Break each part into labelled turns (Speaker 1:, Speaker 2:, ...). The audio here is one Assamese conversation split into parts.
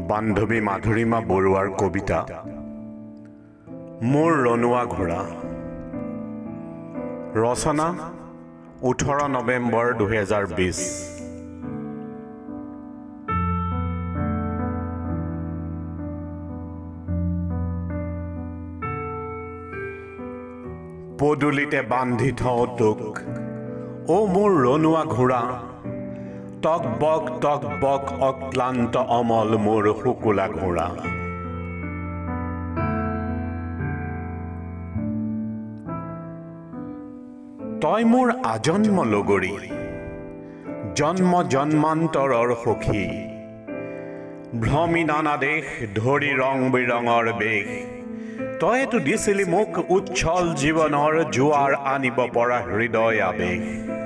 Speaker 1: বান্ধৱী মাধুৰীমা বৰুৱাৰ কবিতা মোৰ ৰণুৱা ঘোঁৰা। ৰচনা 18 নৱেম্বৰ 2020। পদূলিতে বান্ধি থওঁ তোক, অ' মোৰ ৰণুৱা ঘোঁৰা। টক বক অক্লান্ত অমল মোৰ শুকুলা ঘোঁৰা। তই মোৰ আজন্ম লগৰী, জন্ম জন্মান্তৰৰ সখী। ভ্ৰমি নানা দেশ ধৰি ৰং বিৰঙৰ বেশ। তইতো দিছিলি মোক উচ্ছল জীৱনৰ জোৱাৰ আনিব পৰা হৃদয় আবেশ।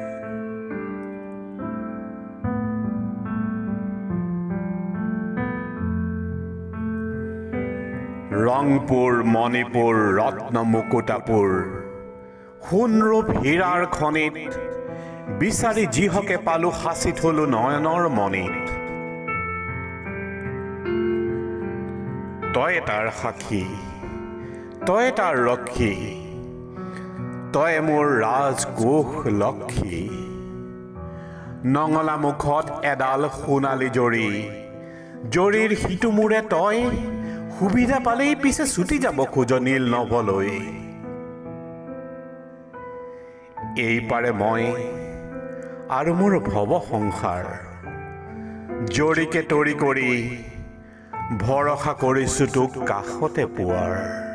Speaker 1: ৰংপুৰ মণিপুৰ ৰত্ন মুকুতাপুৰ সোণৰূপ হীৰাৰ খনিত বিচাৰি যিহকে পালো সাঁচি থলো নয়নৰ মণিত। তই তাৰ সাক্ষী, তই তাৰ ৰক্ষী, তই মোৰ ৰাজকোষ লক্ষী। নঙলা মুখত এডাল সোণালী জৰী, জৰীৰ সিটো মূৰে তই সুবিধা পালেই পিছে ছুটি যাব খোজ নীল নভলৈ। এই পাৰে মই আৰু মোৰ ভৱ সংসাৰ, জৰীকে তৰি কৰি ভৰসা কৰিছো তোক কাষতে পোৱাৰ।